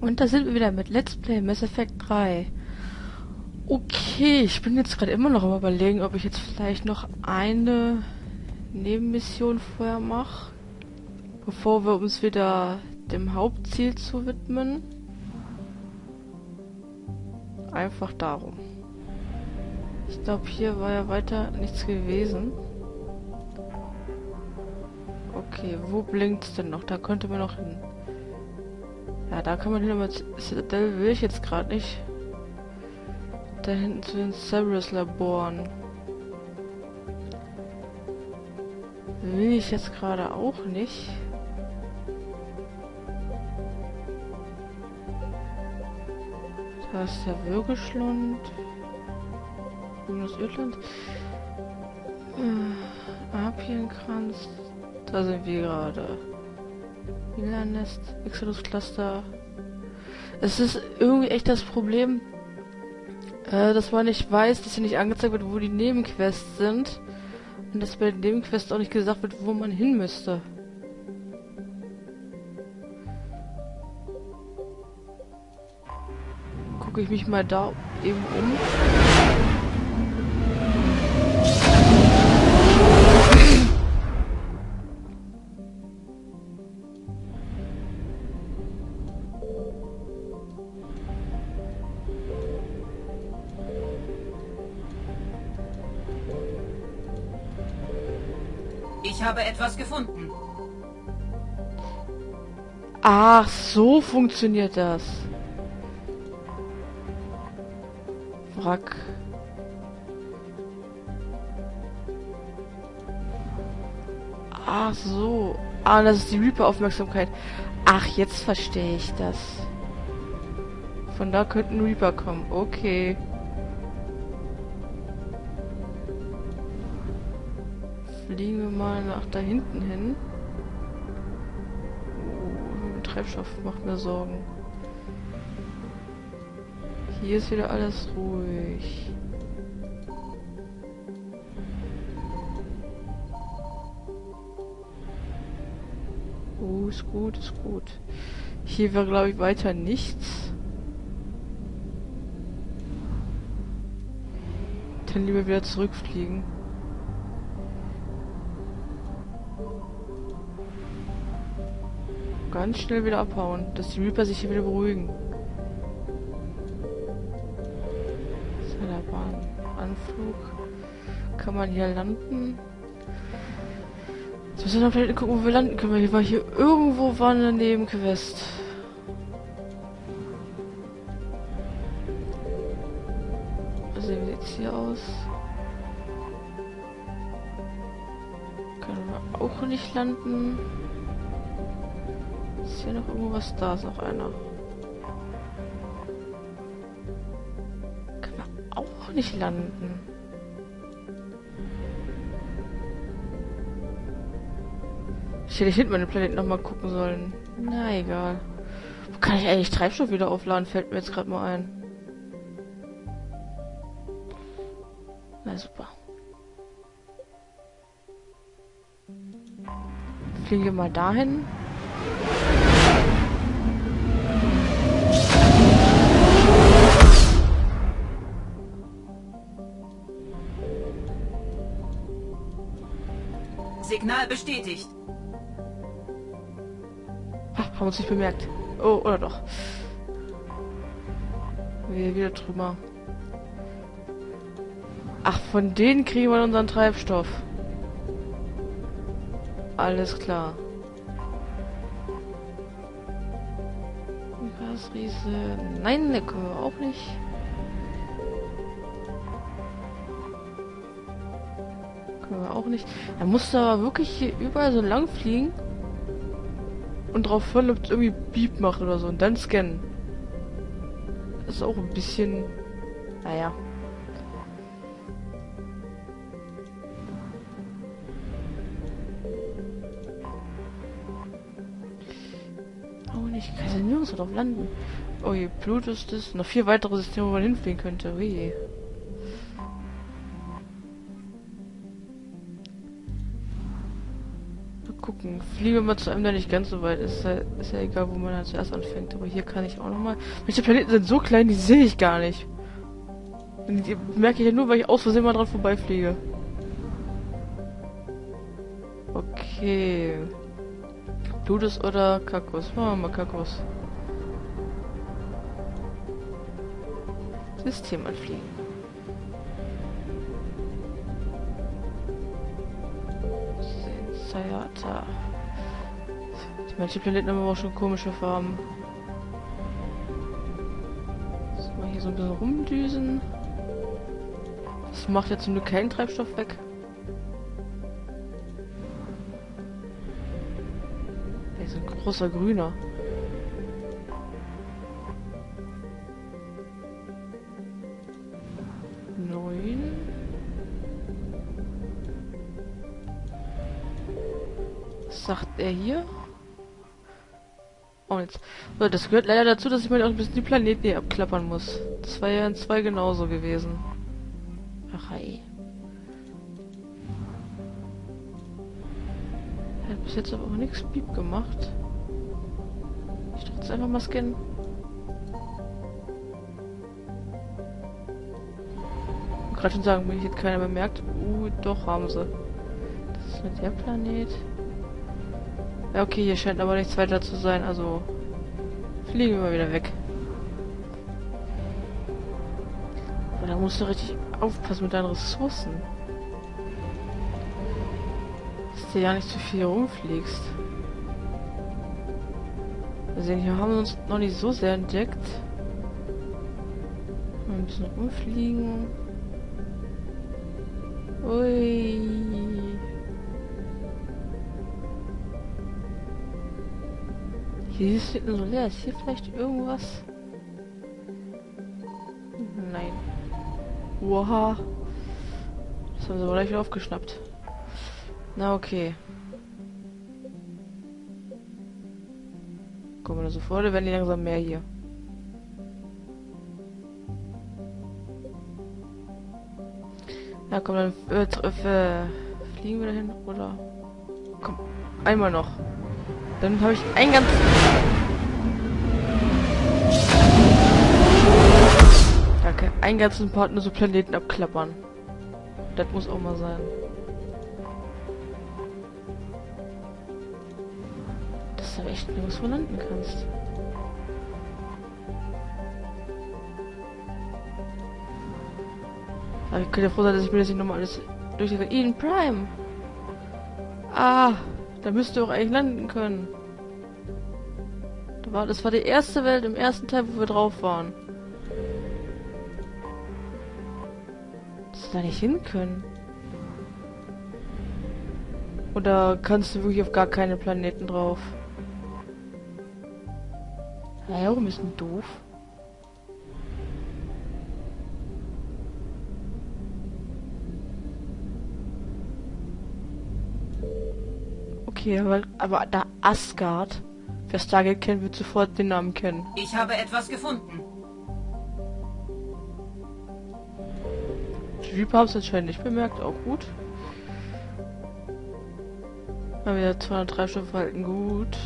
Und da sind wir wieder mit Let's Play Mass Effect 3. Okay, ich bin jetzt gerade immer noch am Überlegen, ob ich jetzt vielleicht noch eine Nebenmission vorher mache, bevor wir uns wieder dem Hauptziel zu widmen. Einfach darum. Ich glaube, hier war ja weiter nichts gewesen. Okay, wo blinkt's denn noch? Da könnte man noch hin. Ja, da kann man hin, aber Citadel will ich jetzt gerade nicht. Da hinten zu den Cerberus-Laboren. Will ich jetzt gerade auch nicht. Da ist der Würgeschlund. Grünes Ödland. Apienkranz. Da sind wir gerade. Nest, Exodus Cluster. Es ist irgendwie echt das Problem, dass man nicht weiß, dass hier nicht angezeigt wird, wo die Nebenquests sind. Und dass bei den Nebenquests auch nicht gesagt wird, wo man hin müsste. Gucke ich mich mal da eben um. Ich habe etwas gefunden. Ach, so funktioniert das. Wrack. Ach so. Ah, das ist die Reaper-Aufmerksamkeit. Ach, jetzt verstehe ich das. Von da könnten Reaper kommen. Okay. Fliegen wir mal nach da hinten hin. Oh, Treibstoff macht mir Sorgen. Hier ist wieder alles ruhig. Oh, ist gut, ist gut. Hier wäre, glaube ich, weiter nichts. Dann lieber wieder zurückfliegen. Ganz schnell wieder abhauen, dass die Reaper sich hier wieder beruhigen. Bahn. Anflug. Kann man hier landen? Jetzt müssen wir noch vielleicht gucken, wo wir landen können. Hier war irgendwo eine Nebenquest. Also wie sieht es hier aus? Können wir auch nicht landen. Ist hier noch irgendwo was? Da ist noch einer. Können wir auch nicht landen. Ich hätte hinten meinen Planeten nochmal gucken sollen. Na egal. Wo kann ich eigentlich Treibstoff wieder aufladen? Fällt mir jetzt gerade mal ein. Na super. Fliegen wir mal dahin. Signal bestätigt. Haben uns nicht bemerkt. Oh, oder doch. Wieder Trümmer. Ach, von denen kriegen wir unseren Treibstoff. Alles klar. Gasriese. Nein, ne, können wir auch nicht. Können wir auch nicht. Da musst du aber wirklich hier überall so lang fliegen. Und drauf hören, ob es irgendwie Beep macht oder so. Und dann scannen. Das ist auch ein bisschen... Naja. Oh, nicht. Kann ja nirgends drauf landen. Oh je, Blut ist das. Noch 4 weitere Systeme, wo man hinfliegen könnte. Oh je. gucken. Fliegen wir mal zu einem, der nicht ganz so weit ist. Ist ja egal, wo man dann zuerst anfängt. Aber hier kann ich auch nochmal... Manche Planeten sind so klein, die sehe ich gar nicht. Und die merke ich ja nur, weil ich aus Versehen mal dran vorbeifliege. Okay. Plutus oder Kaktus? Machen wir mal Kaktus. System anfliegen. Sayata. Manche Planeten haben aber auch schon komische Farben. So, mal hier so ein bisschen rumdüsen. Das macht jetzt zum Glück keinen Treibstoff weg. Der ist ein großer Grüner. Was sagt er hier? Oh, jetzt. So, das gehört leider dazu, dass ich mir auch ein bisschen die Planeten hier abklappern muss. Das war ja in 2 genauso gewesen. Ach, hey. Er hat bis jetzt aber auch nichts Piep gemacht. Ich dachte jetzt einfach mal scannen. Ich wollte gerade schon sagen, wenn ich jetzt keiner bemerkt. Doch, haben sie. Das ist mit der Planet. Ja, okay, hier scheint aber nichts weiter zu sein, also fliegen wir mal wieder weg. Aber da musst du richtig aufpassen mit deinen Ressourcen. Dass du ja nicht zu viel rumfliegst. Also hier haben wir uns noch nicht so sehr entdeckt. Mal ein bisschen rumfliegen. Ui. Hier ist hinten so leer. Ist hier vielleicht irgendwas? Nein. Oha. Das haben sie aber gleich wieder aufgeschnappt. Na okay. Kommen wir da sofort, oder werden die langsam mehr hier? Na komm, dann fliegen wir dahin, oder? Komm, einmal noch. Dann habe ich einen ganzen... Danke. Einen ganzen Part nur so Planeten abklappern. Das muss auch mal sein. Dass du echt nirgendwo landen kannst. Aber ich könnte ja froh sein, dass ich mir das nicht nochmal alles durchgehe. Eden Prime! Ah! Da müsst ihr auch eigentlich landen können. Das war die erste Welt im ersten Teil, wo wir drauf waren. Dass wir da nicht hin können. Oder kannst du wirklich auf gar keine Planeten drauf? Ja, auch ein bisschen doof. Okay, aber da Asgard, wer Stargate kennt, wird sofort den Namen kennen. Ich habe etwas gefunden. Die Reaper haben es anscheinend nicht bemerkt, auch gut. Mal wieder 200 Treibstoff halten, gut.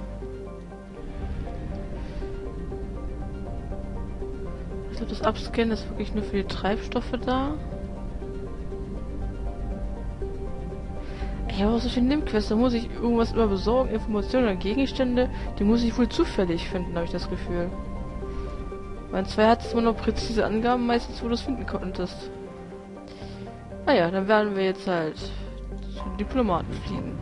Ich glaube, das Abscannen ist wirklich nur für die Treibstoffe da. Ja, aber solche Nebenquests, da muss ich irgendwas immer besorgen, Informationen oder Gegenstände, die muss ich wohl zufällig finden, habe ich das Gefühl. Bei 2 hat es immer noch präzise Angaben, meistens wo du es finden konntest. Naja, dann werden wir jetzt halt zu Diplomaten fliegen.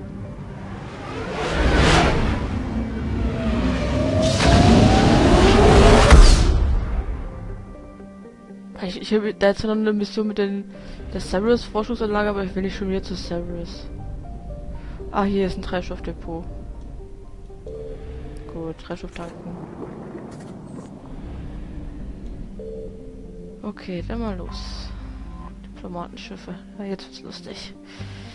Ich habe da jetzt noch eine Mission mit der Cerberus Forschungsanlage, aber ich will nicht schon wieder zu Cerberus. Ah, hier ist ein Treibstoffdepot. Gut, Treibstoff tanken. Okay, dann mal los. Diplomatenschiffe. Ja, jetzt wird's lustig.